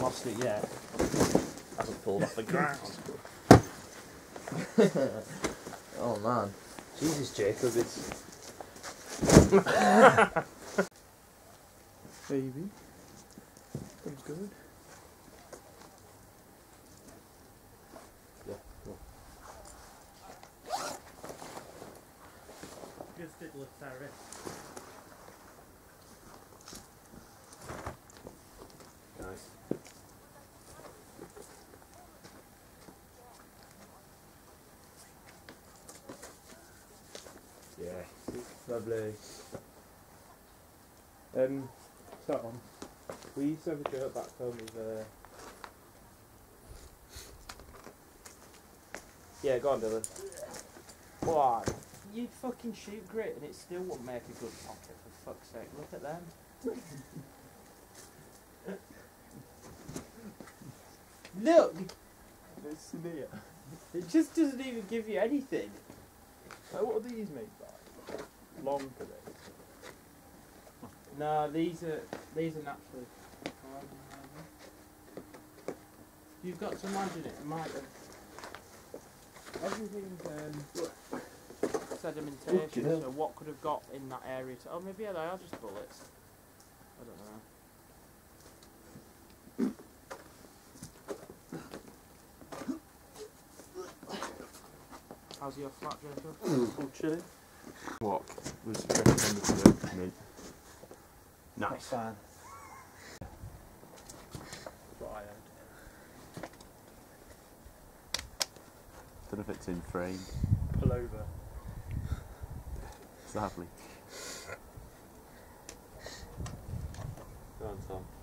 lost it yet. Hasn't pulled off the ground. Oh man. Jesus, Jacob, it's... Baby. Sounds good. Yeah, cool. Good stickle of Sarah. Nice. Yeah, lovely. So on. We used to have a shirt back home with Yeah, go on, Dylan. Why? You'd fucking shoot grit and it still wouldn't make a good pocket, for fuck's sake. Look at them. Look! it's near. It just doesn't even give you anything. Like, what are these made by? Long for this. No, these are naturally. You've got to imagine it might have. Everything's sedimentation, Oh, so what could have got in that area to, oh maybe yeah, they are just bullets. I don't know. How's your flat, Jacob? Oh, chilly. What was recommended to me? Not Nice. fine. That's what I had. Don't know if it's in frame. Pull over. Sadly. Go on, Tom.